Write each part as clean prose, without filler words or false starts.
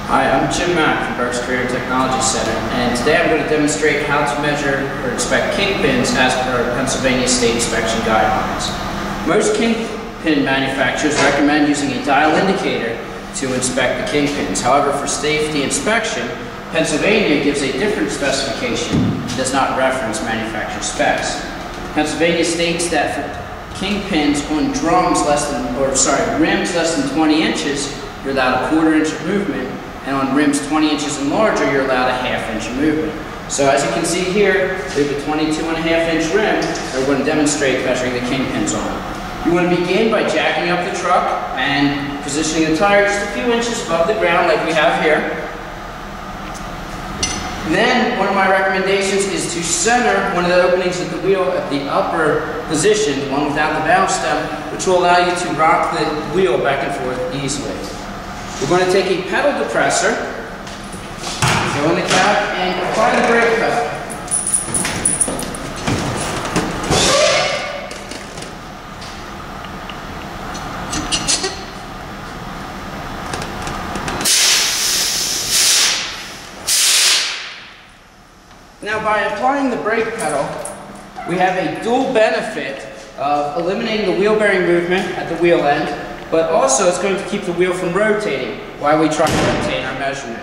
Hi, I'm Jim Mack from Berks Career Technology Center, and today I'm going to demonstrate how to measure or inspect kingpins as per Pennsylvania State Inspection Guidelines. Most kingpin manufacturers recommend using a dial indicator to inspect the kingpins. However, for safety inspection, Pennsylvania gives a different specification and does not reference manufacturer specs. Pennsylvania states that for kingpins on rims less than 20 inches, you're allowed a 1/4 inch of movement, and on rims 20 inches and larger, you're allowed a 1/2 inch of movement. So as you can see here, we have a 22.5 inch rim that we're going to demonstrate measuring the kingpins on. You want to begin by jacking up the truck and positioning the tire just a few inches above the ground like we have here. Then one of my recommendations is to center one of the openings of the wheel at the upper position, the one without the valve stem, which will allow you to rock the wheel back and forth easily. We're going to take a pedal depressor, go in the cab, and apply the brake pedal. Now, by applying the brake pedal, we have a dual benefit of eliminating the wheel bearing movement at the wheel end, but also it's going to keep the wheel from rotating while we try to obtain our measurement.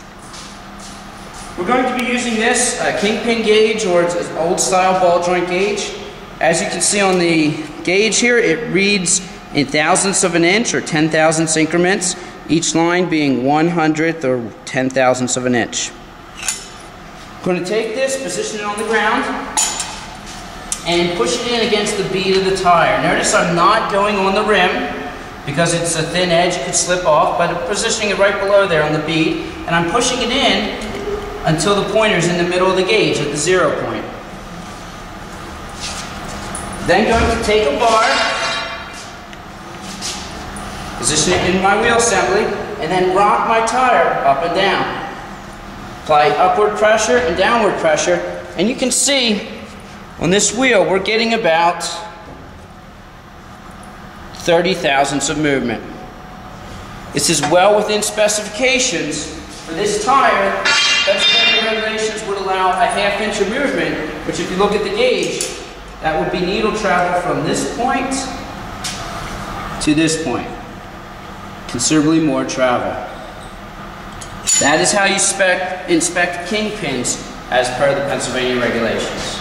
We're going to be using this kingpin gauge, or it's an old style ball joint gauge. As you can see on the gauge here, it reads in thousandths of an inch or 10,000ths increments, each line being 1/100th or 10,000ths of an inch. I'm going to take this, position it on the ground, and push it in against the bead of the tire. Notice I'm not going on the rim because it's a thin edge, it could slip off, but I'm positioning it right below there on the bead, and I'm pushing it in until the pointer's in the middle of the gauge at the 0 point. Then going to take a bar, position it in my wheel assembly, and then rock my tire up and down. Apply upward pressure and downward pressure, and you can see on this wheel we're getting about 30 thousandths of movement. This is well within specifications. For this tire, Pennsylvania regulations would allow a 1/2 inch of movement, which if you look at the gauge, that would be needle travel from this point to this point. Considerably more travel. That is how you inspect kingpins as per the Pennsylvania regulations.